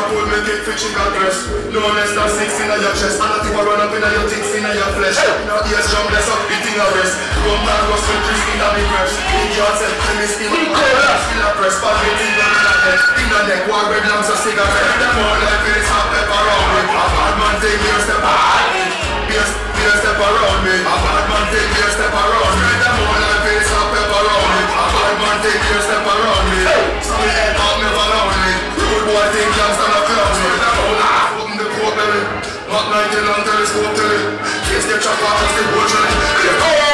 pull me kick for chicken dress. No less than 6 in your chest. And I think I run up in your tits in your flesh. Now ears jump less up, eating a rest. Rum and rust with Chris in the breast. In your set, to me skin. Still a press, but me think I'm in a head. In the neck, war red lamps a cigarette. Them all like it's hot pepper on me. A bad man take me a step around me. Be a step around me. A bad man take me a step around me. Them all like it's hot pepper on me. A bad man take me a step around me. So me head out never lonely. Good boy think can't stand a clown me. Them all like open the coat belly. Hot 90 long telescope telly. Kiss the chopper, just the bullshit.